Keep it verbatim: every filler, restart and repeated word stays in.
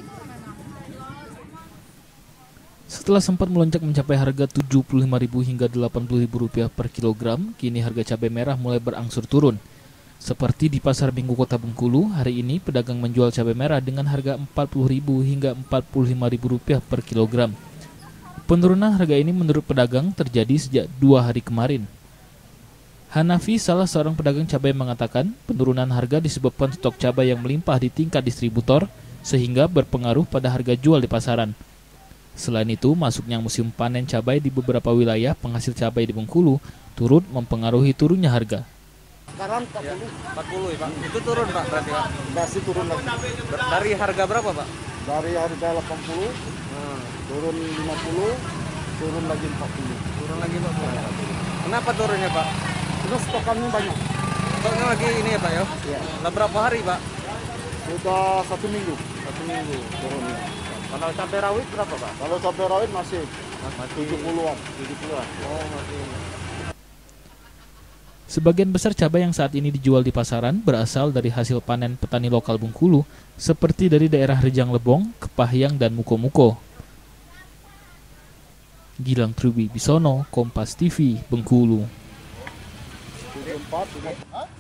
Setelah sempat melonjak mencapai harga tujuh puluh lima ribu rupiah hingga delapan puluh ribu rupiah per kilogram, kini harga cabai merah mulai berangsur turun. Seperti di Pasar Minggu Kota Bengkulu, hari ini pedagang menjual cabai merah dengan harga empat puluh ribu rupiah hingga empat puluh lima ribu rupiah per kilogram. Penurunan harga ini menurut pedagang terjadi sejak dua hari kemarin. Hanafi, salah seorang pedagang cabai, mengatakan penurunan harga disebabkan stok cabai yang melimpah di tingkat distributor sehingga berpengaruh pada harga jual di pasaran. Selain itu, masuknya musim panen cabai di beberapa wilayah penghasil cabai di Bengkulu turut mempengaruhi turunnya harga. Sekarang empat puluh. Ya, empat puluh, Pak. Itu turun, Pak, berarti, Pak? Masih turun lagi. Dari harga berapa, Pak? Dari harga delapan puluh, Hmm. turun lima puluh, turun lagi empat puluh. Turun lagi, Pak. Kenapa turunnya, Pak? Terus stokannya banyak. Stoknya lagi ini ya, Pak, ya? Ya. Lah berapa hari, Pak? Sudah satu minggu Satu minggu. turunnya. Kalau cabai rawit berapa, Pak? Kalau cabai rawit masih Masih tujuh puluhan. tujuh puluhan. Oh, masih. Sebagian besar cabai yang saat ini dijual di pasaran berasal dari hasil panen petani lokal Bengkulu, seperti dari daerah Rejang Lebong, Kepahyang, dan Muko-Muko. Gilang Trubi Bisono, Kompas T V, Bengkulu. tujuh puluh empat,